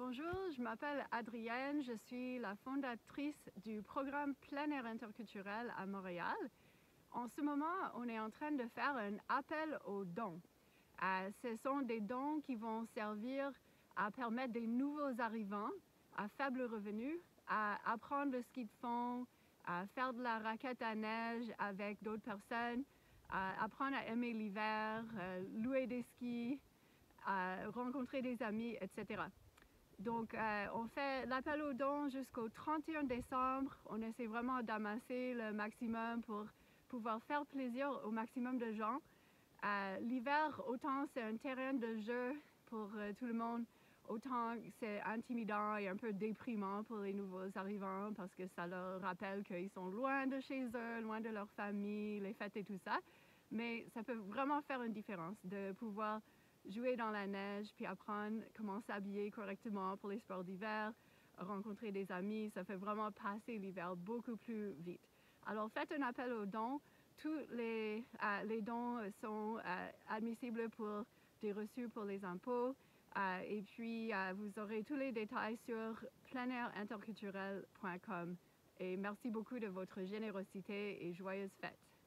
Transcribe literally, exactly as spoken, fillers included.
Bonjour, je m'appelle Adrienne, je suis la fondatrice du programme Plein Air Interculturel à Montréal. En ce moment, on est en train de faire un appel aux dons. Euh, ce sont des dons qui vont servir à permettre des nouveaux arrivants à faible revenu à apprendre le ski de fond, à faire de la raquette à neige avec d'autres personnes, à apprendre à aimer l'hiver, euh, louer des skis, à rencontrer des amis, et cetera. Donc, euh, on fait l'appel aux dons jusqu'au trente et un décembre. On essaie vraiment d'amasser le maximum pour pouvoir faire plaisir au maximum de gens. Euh, L'hiver, autant c'est un terrain de jeu pour euh, tout le monde, autant c'est intimidant et un peu déprimant pour les nouveaux arrivants parce que ça leur rappelle qu'ils sont loin de chez eux, loin de leur famille, les fêtes et tout ça. Mais ça peut vraiment faire une différence de pouvoir jouer dans la neige, puis apprendre comment s'habiller correctement pour les sports d'hiver, rencontrer des amis, ça fait vraiment passer l'hiver beaucoup plus vite. Alors faites un appel aux dons. Tous les, euh, les dons sont euh, admissibles pour des reçus pour les impôts. Euh, et puis, euh, vous aurez tous les détails sur plein air interculturel point com. Et merci beaucoup de votre générosité et joyeuses fêtes.